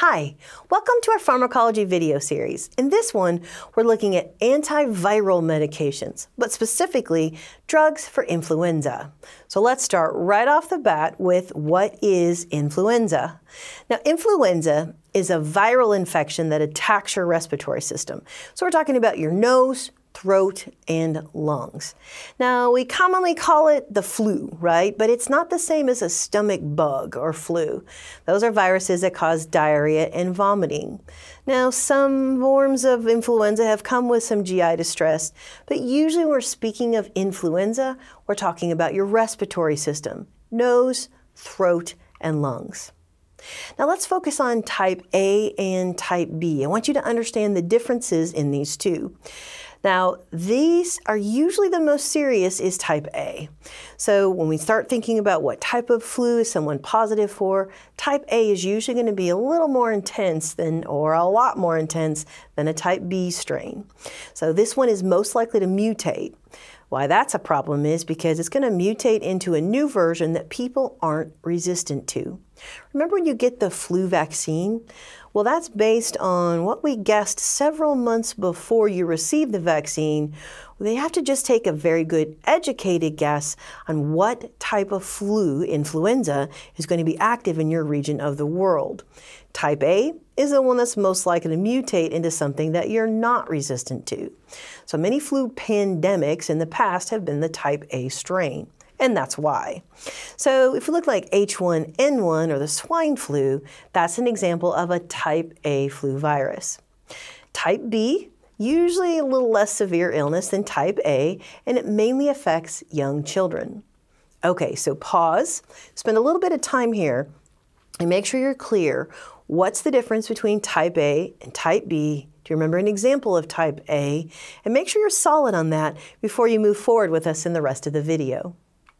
Hi, welcome to our pharmacology video series. In this one, we're looking at antiviral medications, but specifically drugs for influenza. So let's start right off the bat with what is influenza. Now, influenza is a viral infection that attacks your respiratory system. So we're talking about your nose, throat, and lungs. Now, we commonly call it the flu, right? But it's not the same as a stomach bug or flu. Those are viruses that cause diarrhea and vomiting. Now, some forms of influenza have come with some GI distress, but usually when we're speaking of influenza, we're talking about your respiratory system, nose, throat, and lungs. Now let's focus on type A and type B. I want you to understand the differences in these two. Now, these are usually the most serious is type A. So when we start thinking about what type of flu is someone positive for, type A is usually going to be a little more intense than, or a lot more intense than a type B strain. So this one is most likely to mutate. Why that's a problem is because it's going to mutate into a new version that people aren't resistant to. Remember when you get the flu vaccine? Well, that's based on what we guessed several months before you receive the vaccine. They have to just take a very good educated guess on what type of flu, influenza, is going to be active in your region of the world. Type A is the one that's most likely to mutate into something that you're not resistant to. So many flu pandemics in the past have been the type A strain. And that's why. So if we look like H1N1 or the swine flu, that's an example of a type A flu virus. Type B, usually a little less severe illness than type A, and it mainly affects young children. Okay, so pause, spend a little bit of time here, and make sure you're clear. What's the difference between type A and type B? Do you remember an example of type A? And make sure you're solid on that before you move forward with us in the rest of the video.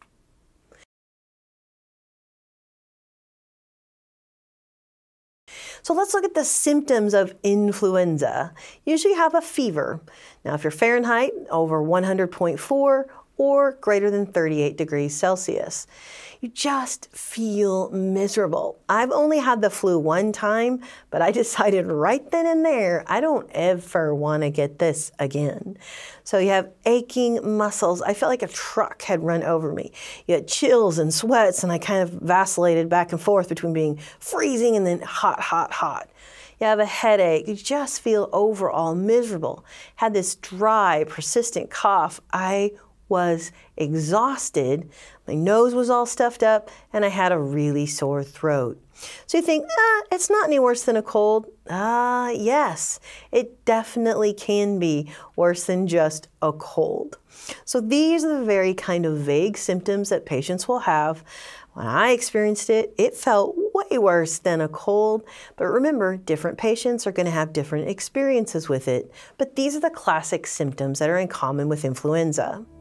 So let's look at the symptoms of influenza. Usually you have a fever. Now if you're Fahrenheit over 100.4 or greater than 38 degrees Celsius, you just feel miserable. I've only had the flu one time, but I decided right then and there, I don't ever want to get this again. So you have aching muscles. I felt like a truck had run over me. You had chills and sweats, and I kind of vacillated back and forth between being freezing and then hot, hot, hot. You have a headache. You just feel overall miserable. Had this dry, persistent cough. I was exhausted, my nose was all stuffed up, and I had a really sore throat. So you think, it's not any worse than a cold. Yes, it definitely can be worse than just a cold. So these are the very kind of vague symptoms that patients will have. When I experienced it, it felt way worse than a cold. But remember, different patients are going to have different experiences with it. But these are the classic symptoms that are in common with influenza.